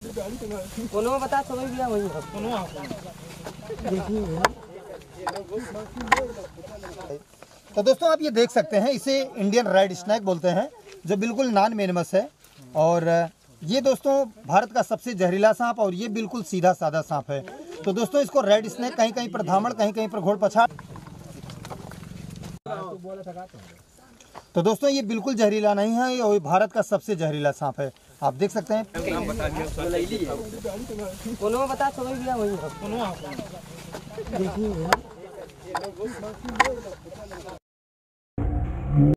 कोनो बता समझ गया वही तो दोस्तों आप ये देख सकते हैं, इसे इंडियन रेड स्नेक बोलते हैं, जो बिल्कुल नॉन वेनमस है। और ये दोस्तों भारत का सबसे जहरीला सांप, और ये बिल्कुल सीधा साधा सांप है। तो दोस्तों इसको रेड स्नेक कहीं कहीं पर धामड़, कहीं कहीं पर घोड़ पछाड़। तो दोस्तों ये बिल्कुल जहरीला नहीं है, ये भारत का सबसे जहरीला सांप है। आप देख सकते हैं। कोनो बता समझ गया वही